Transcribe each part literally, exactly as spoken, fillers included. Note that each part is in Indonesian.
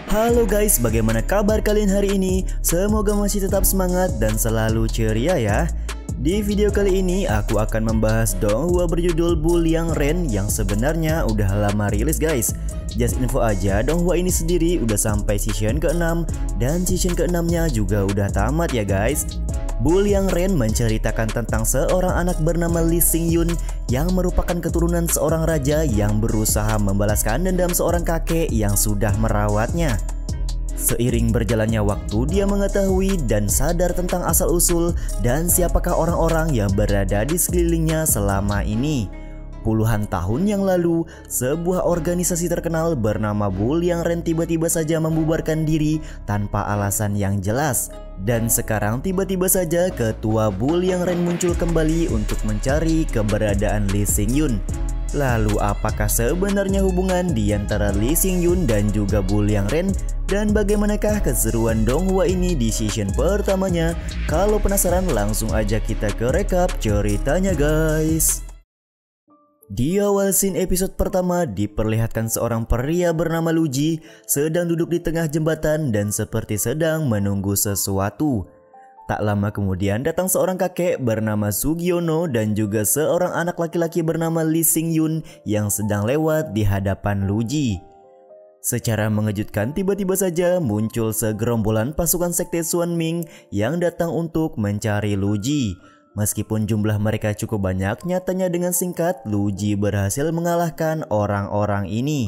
Halo guys, bagaimana kabar kalian hari ini? Semoga masih tetap semangat dan selalu ceria ya. Di video kali ini aku akan membahas donghua berjudul Bull Yang Ren yang sebenarnya udah lama rilis guys. Just info aja, donghua ini sendiri udah sampai season keenam dan season keenamnya juga udah tamat ya guys. Bull Yang Ren menceritakan tentang seorang anak bernama Lee Sing Yun yang merupakan keturunan seorang raja yang berusaha membalaskan dendam seorang kakek yang sudah merawatnya. Seiring berjalannya waktu, dia mengetahui dan sadar tentang asal-usul dan siapakah orang-orang yang berada di sekelilingnya selama ini. Puluhan tahun yang lalu, sebuah organisasi terkenal bernama Bull Yang Ren tiba-tiba saja membubarkan diri tanpa alasan yang jelas. Dan sekarang tiba-tiba saja ketua Bull Yang Ren muncul kembali untuk mencari keberadaan Lee Sing Yun. Lalu apakah sebenarnya hubungan di antara Lee Sing Yun dan juga Bull Yang Ren? Dan bagaimanakah keseruan donghua ini di season pertamanya? Kalau penasaran langsung aja kita ke rekap ceritanya guys. Di awal scene episode pertama diperlihatkan seorang pria bernama Luji sedang duduk di tengah jembatan dan seperti sedang menunggu sesuatu. Tak lama kemudian datang seorang kakek bernama Sugiono dan juga seorang anak laki-laki bernama Lee Sing Yun yang sedang lewat di hadapan Luji. Secara mengejutkan tiba-tiba saja muncul segerombolan pasukan sekte Xuan Ming yang datang untuk mencari Luji. Meskipun jumlah mereka cukup banyak, nyatanya dengan singkat Luji berhasil mengalahkan orang-orang ini.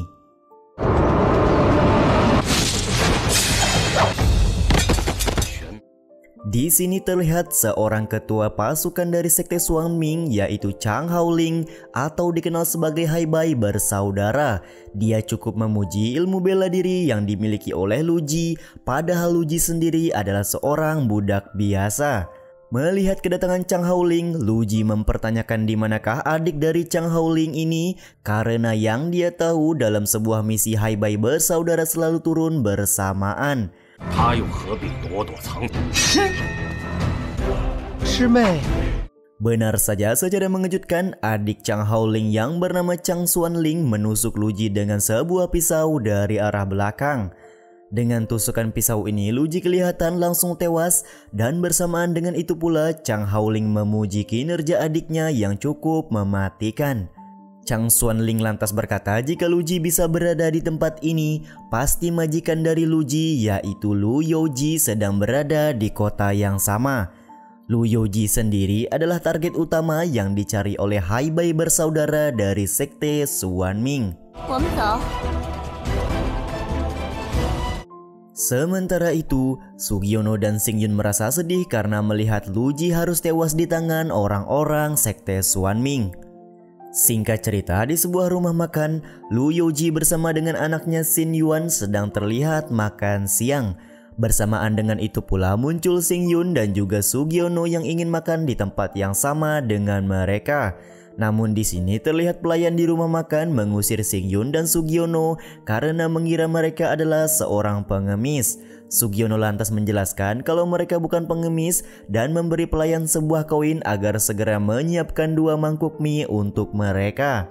Di sini terlihat seorang ketua pasukan dari sekte Xuan Ming yaitu Chang Haoling atau dikenal sebagai Hai Bai bersaudara. Dia cukup memuji ilmu bela diri yang dimiliki oleh Luji, padahal Luji sendiri adalah seorang budak biasa. Melihat kedatangan Chang Haoling, Luji mempertanyakan di manakah adik dari Chang Haoling ini karena yang dia tahu dalam sebuah misi Hai Bai bersaudara selalu turun bersamaan. Benar saja, secara mengejutkan adik Chang Haoling yang bernama Chang Xuanling menusuk Luji dengan sebuah pisau dari arah belakang. Dengan tusukan pisau ini Luji kelihatan langsung tewas dan bersamaan dengan itu pula Chang Haoling memuji kinerja adiknya yang cukup mematikan. Chang Xuanling lantas berkata jika Luji bisa berada di tempat ini, pasti majikan dari Luji yaitu Lu Youji sedang berada di kota yang sama. Lu Youji sendiri adalah target utama yang dicari oleh Hai Bai bersaudara dari sekte Xuan Ming. Sementara itu, Sugiono dan Sing Yun merasa sedih karena melihat Luji harus tewas di tangan orang-orang sekte Xuan Ming. Singkat cerita, di sebuah rumah makan, Lu Youji bersama dengan anaknya Xin Yuan sedang terlihat makan siang. Bersamaan dengan itu pula muncul Sing Yun dan juga Sugiono yang ingin makan di tempat yang sama dengan mereka. Namun di sini terlihat pelayan di rumah makan mengusir Sing Yun dan Sugiono karena mengira mereka adalah seorang pengemis. Sugiono lantas menjelaskan kalau mereka bukan pengemis dan memberi pelayan sebuah koin agar segera menyiapkan dua mangkuk mie untuk mereka.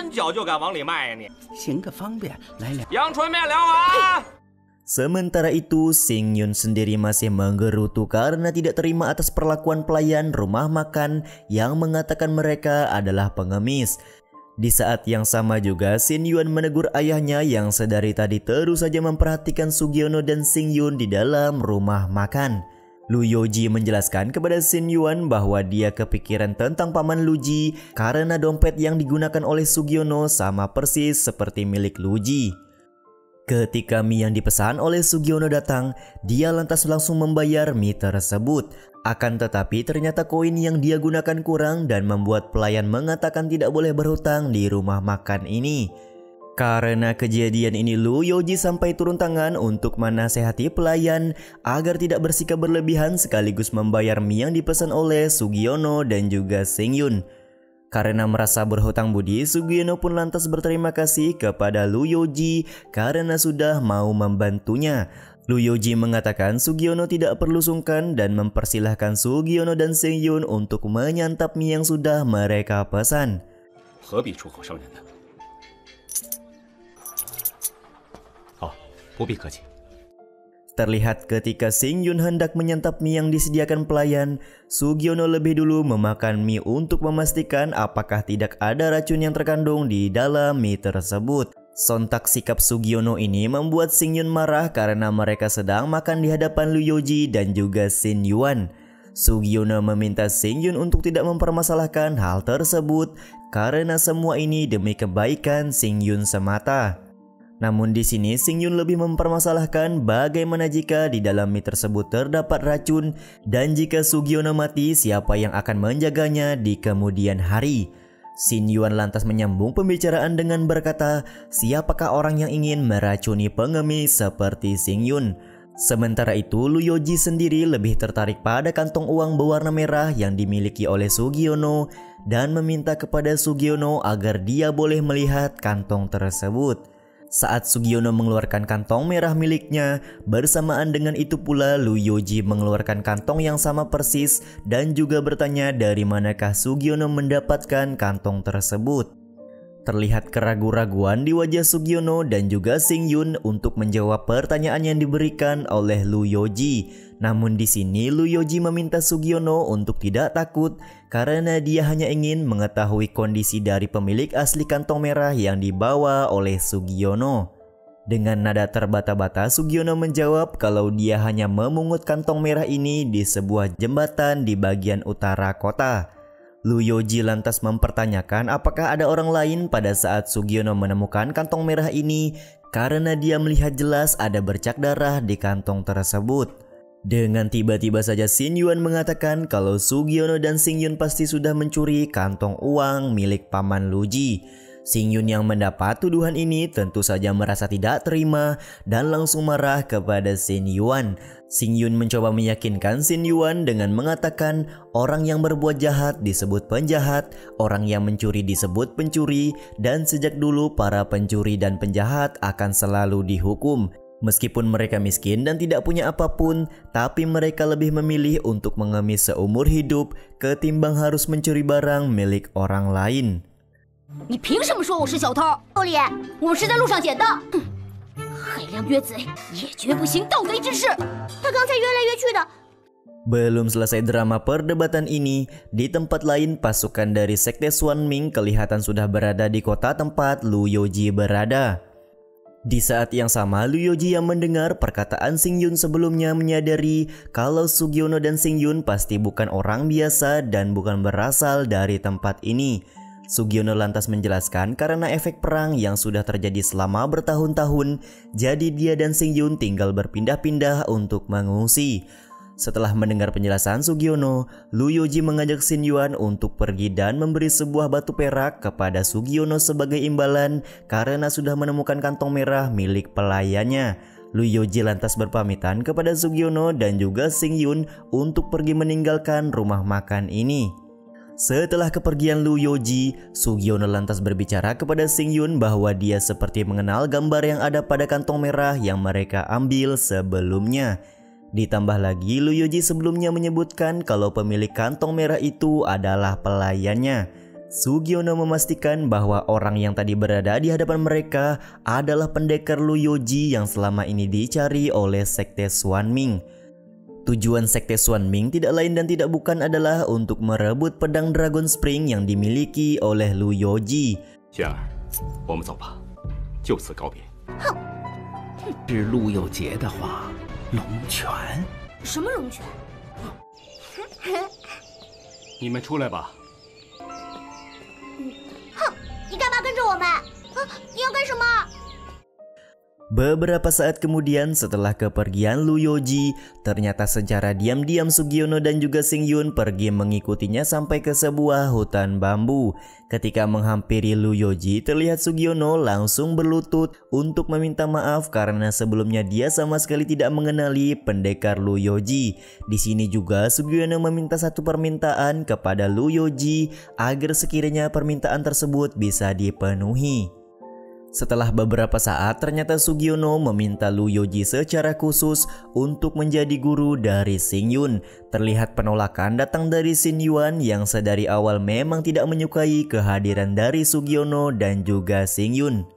Sementara itu, Sing Yun sendiri masih menggerutu karena tidak terima atas perlakuan pelayan rumah makan yang mengatakan mereka adalah pengemis. Di saat yang sama juga, Xin Yuan menegur ayahnya yang sedari tadi terus saja memperhatikan Sugiono dan Sing Yun di dalam rumah makan. Lu Youji menjelaskan kepada Xin Yuan bahwa dia kepikiran tentang paman Luji karena dompet yang digunakan oleh Sugiono sama persis seperti milik Luji. Ketika mie yang dipesan oleh Sugiono datang, dia lantas langsung membayar mie tersebut. Akan tetapi ternyata koin yang dia gunakan kurang dan membuat pelayan mengatakan tidak boleh berhutang di rumah makan ini. Karena kejadian ini Lu Youji sampai turun tangan untuk menasehati pelayan agar tidak bersikap berlebihan sekaligus membayar mie yang dipesan oleh Sugiono dan juga Sing Yun. Karena merasa berhutang budi, Sugiono pun lantas berterima kasih kepada Lu Youji karena sudah mau membantunya. Lu Youji mengatakan Sugiono tidak perlu sungkan dan mempersilahkan Sugiono dan Sing Yun untuk menyantap mie yang sudah mereka pesan. Terlihat ketika Singyun hendak menyantap mie yang disediakan pelayan, Sugiono lebih dulu memakan mie untuk memastikan apakah tidak ada racun yang terkandung di dalam mie tersebut. Sontak sikap Sugiono ini membuat Singyun marah karena mereka sedang makan di hadapan Lu Yoji dan juga Shin Yuan. Sugiono meminta Singyun untuk tidak mempermasalahkan hal tersebut karena semua ini demi kebaikan Singyun semata. Namun di sini Singyun lebih mempermasalahkan bagaimana jika di dalam mie tersebut terdapat racun dan jika Sugiono mati siapa yang akan menjaganya di kemudian hari. Shin Yuan lantas menyambung pembicaraan dengan berkata, siapakah orang yang ingin meracuni pengemis seperti Singyun? Sementara itu Lu Yoji sendiri lebih tertarik pada kantong uang berwarna merah yang dimiliki oleh Sugiono dan meminta kepada Sugiono agar dia boleh melihat kantong tersebut. Saat Sugiono mengeluarkan kantong merah miliknya, bersamaan dengan itu pula Lu Yoji mengeluarkan kantong yang sama persis dan juga bertanya dari manakah Sugiono mendapatkan kantong tersebut. Terlihat keraguan-raguan di wajah Sugiono dan juga Singyun untuk menjawab pertanyaan yang diberikan oleh Lu Yoji. Namun di sini Lu Yoji meminta Sugiono untuk tidak takut karena dia hanya ingin mengetahui kondisi dari pemilik asli kantong merah yang dibawa oleh Sugiono. Dengan nada terbata-bata Sugiono menjawab kalau dia hanya memungut kantong merah ini di sebuah jembatan di bagian utara kota. Lu Yoji lantas mempertanyakan apakah ada orang lain pada saat Sugiono menemukan kantong merah ini karena dia melihat jelas ada bercak darah di kantong tersebut. Dengan tiba-tiba saja Shin Yuan mengatakan kalau Sugiono dan Singyun pasti sudah mencuri kantong uang milik paman Luji. Singyun yang mendapat tuduhan ini tentu saja merasa tidak terima dan langsung marah kepada Shin Yuan. Singyun mencoba meyakinkan Shin Yuan dengan mengatakan orang yang berbuat jahat disebut penjahat, orang yang mencuri disebut pencuri, dan sejak dulu para pencuri dan penjahat akan selalu dihukum. Meskipun mereka miskin dan tidak punya apapun, tapi mereka lebih memilih untuk mengemis seumur hidup ketimbang harus mencuri barang milik orang lain. 你凭什么说我是小偷？老李，我们是在路上捡的。哼，海量约贼也绝不行盗贼之事。他刚才约来约去的。 Belum selesai drama perdebatan ini, di tempat lain pasukan dari Sekte Swanming kelihatan sudah berada di kota tempat Lu Yoji berada. Di saat yang sama, Lu Yoji yang mendengar perkataan Singyun sebelumnya menyadari kalau Sugiono dan Singyun pasti bukan orang biasa dan bukan berasal dari tempat ini. Sugiono lantas menjelaskan karena efek perang yang sudah terjadi selama bertahun-tahun, jadi dia dan Singyun tinggal berpindah-pindah untuk mengungsi. Setelah mendengar penjelasan Sugiono, Lu Yoji mengajak Shin Yuan untuk pergi dan memberi sebuah batu perak kepada Sugiono sebagai imbalan karena sudah menemukan kantong merah milik pelayannya. Lu Yoji lantas berpamitan kepada Sugiono dan juga Singyun untuk pergi meninggalkan rumah makan ini. Setelah kepergian Lu Yoji, Sugiono lantas berbicara kepada Singyun bahwa dia seperti mengenal gambar yang ada pada kantong merah yang mereka ambil sebelumnya. Ditambah lagi Lu Yoji sebelumnya menyebutkan kalau pemilik kantong merah itu adalah pelayannya. Sugiono memastikan bahwa orang yang tadi berada di hadapan mereka adalah pendekar Lu Yoji yang selama ini dicari oleh Sekte Swanming. Tujuan Sekte Swanming tidak lain dan tidak bukan adalah untuk merebut pedang Dragon Spring yang dimiliki oleh Lu Yoji. 轩儿，我们走吧，就此告别。 哼， 是陆有杰的话，龙泉。 什么龙泉？ 你们出来吧。 哼，你干嘛跟着我们？啊，你要干什么？ Beberapa saat kemudian setelah kepergian Lu Yoji, ternyata secara diam-diam Sugiono dan juga Singyun pergi mengikutinya sampai ke sebuah hutan bambu. Ketika menghampiri Lu Yoji, terlihat Sugiono langsung berlutut untuk meminta maaf karena sebelumnya dia sama sekali tidak mengenali pendekar Lu Yoji. Di sini juga Sugiono meminta satu permintaan kepada Lu Yoji agar sekiranya permintaan tersebut bisa dipenuhi. Setelah beberapa saat, ternyata Sugiono meminta Lu Yoji secara khusus untuk menjadi guru dari Singyun. Terlihat penolakan datang dari Shin Yuan yang sedari awal memang tidak menyukai kehadiran dari Sugiono dan juga Singyun.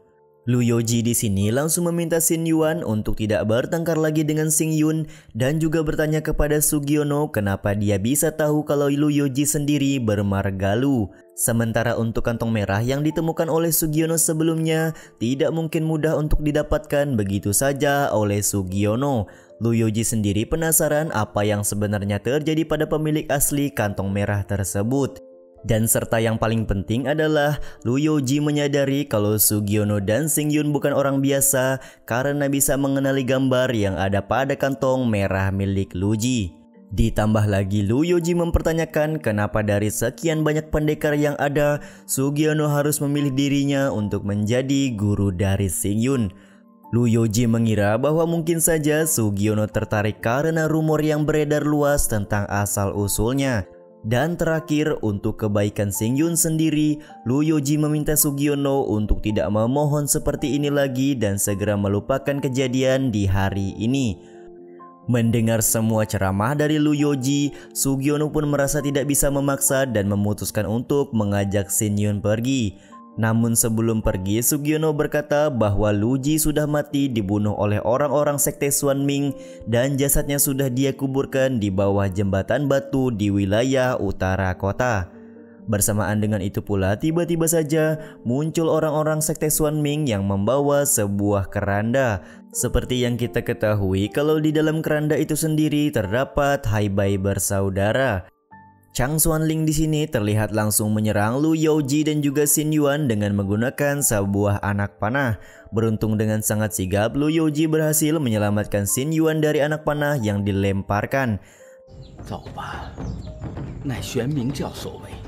Lu Youji di sini langsung meminta Xin Yuan untuk tidak bertengkar lagi dengan Xing Yun dan juga bertanya kepada Sugiono kenapa dia bisa tahu kalau Lu Youji sendiri bermargalu. Sementara untuk kantong merah yang ditemukan oleh Sugiono sebelumnya tidak mungkin mudah untuk didapatkan begitu saja oleh Sugiono. Lu Youji sendiri penasaran apa yang sebenarnya terjadi pada pemilik asli kantong merah tersebut. Dan serta yang paling penting adalah Lu Youji menyadari kalau Sugiono dan Xing Yun bukan orang biasa karena bisa mengenali gambar yang ada pada kantong merah milik Luji. Ditambah lagi Lu Youji mempertanyakan kenapa dari sekian banyak pendekar yang ada, Sugiono harus memilih dirinya untuk menjadi guru dari Xing Yun. Lu Youji mengira bahwa mungkin saja Sugiono tertarik karena rumor yang beredar luas tentang asal-usulnya. Dan terakhir, untuk kebaikan Xing Yun sendiri, Lu Youji meminta Sugiono untuk tidak memohon seperti ini lagi dan segera melupakan kejadian di hari ini. Mendengar semua ceramah dari Lu Youji, Sugiono pun merasa tidak bisa memaksa dan memutuskan untuk mengajak Xing Yun pergi. Namun sebelum pergi, Sugiono berkata bahwa Luji sudah mati dibunuh oleh orang-orang sekte Xuanming dan jasadnya sudah dia kuburkan di bawah jembatan batu di wilayah utara kota. Bersamaan dengan itu pula tiba-tiba saja muncul orang-orang sekte Xuanming yang membawa sebuah keranda. Seperti yang kita ketahui kalau di dalam keranda itu sendiri terdapat Haibai bersaudara. Chang Xuanling di sini terlihat langsung menyerang Lu Youji dan juga Xin Yuan dengan menggunakan sebuah anak panah. Beruntung dengan sangat sigap, Lu Youji berhasil menyelamatkan Xin Yuan dari anak panah yang dilemparkan. 走吧，乃玄冥教所为。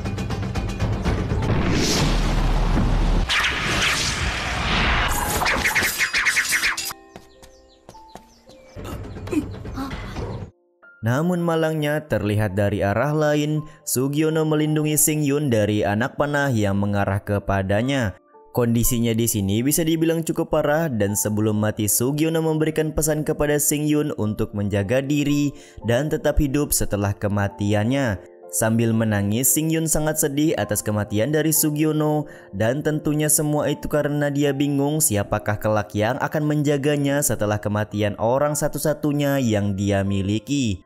Namun malangnya terlihat dari arah lain, Sugiono melindungi Xing Yun dari anak panah yang mengarah kepadanya. Kondisinya di sini bisa dibilang cukup parah dan sebelum mati Sugiono memberikan pesan kepada Xing Yun untuk menjaga diri dan tetap hidup setelah kematiannya. Sambil menangis, Xing Yun sangat sedih atas kematian dari Sugiono dan tentunya semua itu karena dia bingung siapakah kelak yang akan menjaganya setelah kematian orang satu-satunya yang dia miliki.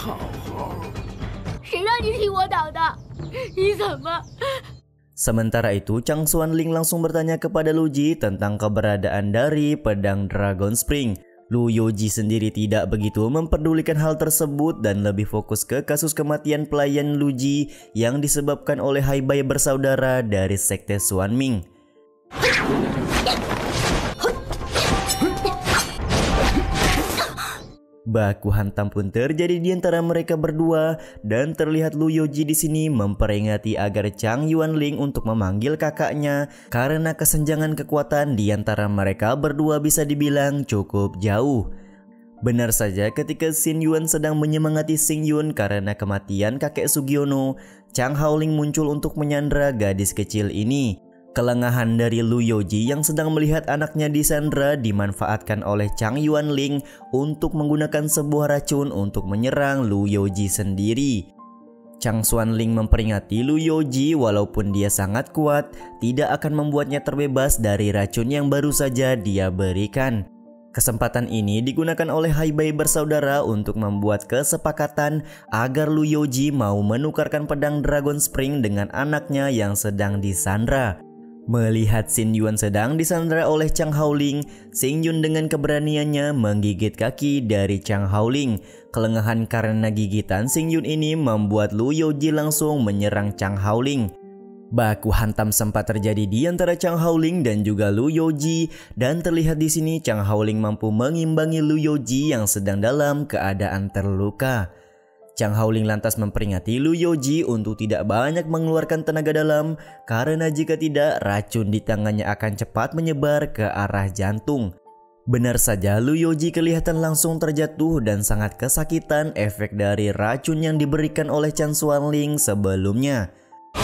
谁让你替我挡的？你怎么？ Sementara itu, Chang Xuanling langsung bertanya kepada Luji tentang keberadaan dari pedang Dragon Spring. Lu Youji sendiri tidak begitu memperdulikan hal tersebut dan lebih fokus ke kasus kematian pelayan Luji yang disebabkan oleh Haibai bersaudara dari sekte Xuanming. Baku hantam pun terjadi di antara mereka berdua dan terlihat Lu Youji di sini memperingati agar Chang Yuanling untuk memanggil kakaknya karena kesenjangan kekuatan di antara mereka berdua bisa dibilang cukup jauh. Benar saja ketika Xin Yuan sedang menyemangati Xing Yun karena kematian kakek Sugiono, Chang Haoling muncul untuk menyandra gadis kecil ini. Kelengahan dari Lu Youji yang sedang melihat anaknya disandra dimanfaatkan oleh Chang Yuanling untuk menggunakan sebuah racun untuk menyerang Lu Youji sendiri. Chang Xuanling memperingati Lu Youji walaupun dia sangat kuat, tidak akan membuatnya terbebas dari racun yang baru saja dia berikan. Kesempatan ini digunakan oleh Haibai bersaudara untuk membuat kesepakatan agar Lu Youji mau menukarkan pedang Dragon Spring dengan anaknya yang sedang disandra. Melihat Xin Yuan sedang disandra oleh Chang Haoling, Xing Yun dengan keberaniannya menggigit kaki dari Chang Haoling. Kelengahan karena gigitan Xing Yun ini membuat Lu Youji langsung menyerang Chang Haoling. Baku hantam sempat terjadi di antara Chang Haoling dan juga Lu Youji dan terlihat di sini Chang Haoling mampu mengimbangi Lu Youji yang sedang dalam keadaan terluka. Chang Haoling lantas memperingati Lu Youji untuk tidak banyak mengeluarkan tenaga dalam karena jika tidak racun di tangannya akan cepat menyebar ke arah jantung. Benar saja Lu Youji kelihatan langsung terjatuh dan sangat kesakitan efek dari racun yang diberikan oleh Chang Xuanling sebelumnya.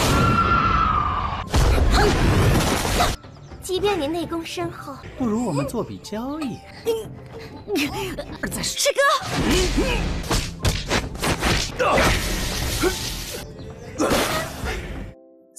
即便你内功深厚， 不如我们做笔交易。 师哥。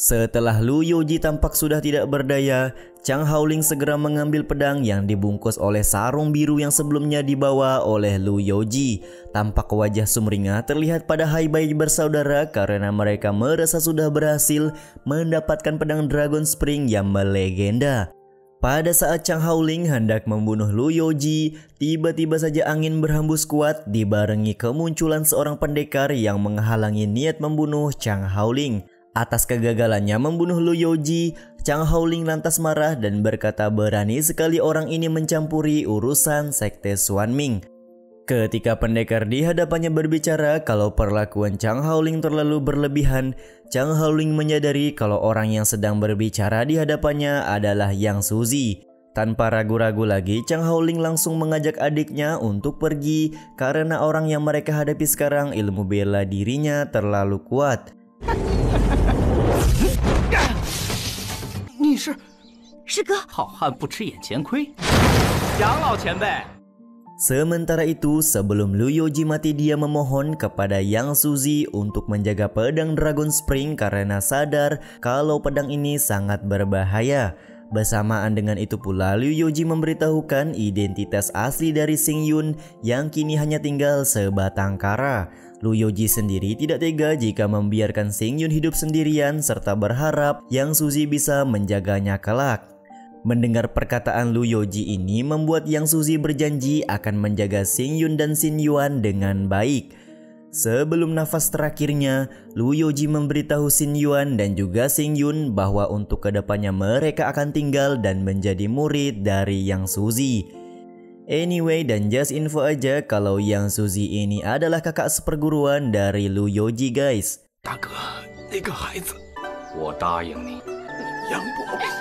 Setelah Lu Youji tampak sudah tidak berdaya, Chang Haoling segera mengambil pedang yang dibungkus oleh sarung biru yang sebelumnya dibawa oleh Lu Youji. Tampak wajah sumringah terlihat pada Hai Bai bersaudara karena mereka merasa sudah berhasil mendapatkan pedang Dragon Spring yang melegenda. Pada saat Chang Haoling hendak membunuh Lu Youji, tiba-tiba saja angin berhembus kuat dibarengi kemunculan seorang pendekar yang menghalangi niat membunuh Chang Haoling. Atas kegagalannya membunuh Lu Youji, Chang Haoling lantas marah dan berkata berani sekali orang ini mencampuri urusan sekte Xuanming. Ketika pendekar di hadapannya berbicara kalau perlakuan Chang Haoling terlalu berlebihan, Chang Haoling menyadari kalau orang yang sedang berbicara di hadapannya adalah Yang Suzy. Tanpa ragu-ragu lagi, Chang Haoling langsung mengajak adiknya untuk pergi karena orang yang mereka hadapi sekarang ilmu bela dirinya terlalu kuat. 你是师哥， 好汉不吃眼前亏，杨老前辈。 Sementara itu, sebelum Lu Youji mati, dia memohon kepada Yang Suzy untuk menjaga pedang Dragon Spring karena sadar kalau pedang ini sangat berbahaya. Bersamaan dengan itu pula, Lu Youji memberitahukan identitas asli dari Xing Yun yang kini hanya tinggal sebatang kara. Lu Youji sendiri tidak tega jika membiarkan Xing Yun hidup sendirian serta berharap Yang Suzy bisa menjaganya kelak. Mendengar perkataan Lu Youji ini membuat Yang Suzy berjanji akan menjaga Xing Yun dan Xin Yuan dengan baik. Sebelum nafas terakhirnya, Lu Youji memberitahu Xin Yuan dan juga Xing Yun bahwa untuk kedepannya mereka akan tinggal dan menjadi murid dari Yang Suzy. Anyway, dan just info aja kalau Yang Suzy ini adalah kakak seperguruan dari Lu Youji guys. 大哥，那个孩子， 我答应你， 杨伯伯。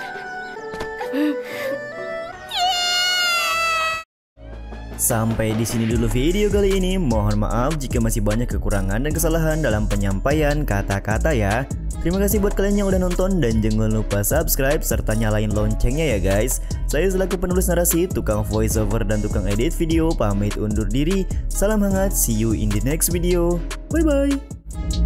Sampai di sini dulu video kali ini. Mohon maaf jika masih banyak kekurangan dan kesalahan dalam penyampaian kata-kata ya. Terima kasih buat kalian yang udah nonton dan jangan lupa subscribe serta nyalain loncengnya ya guys. Saya selaku penulis narasi, tukang voiceover dan tukang edit video pamit undur diri. Salam hangat, see you in the next video. Bye bye.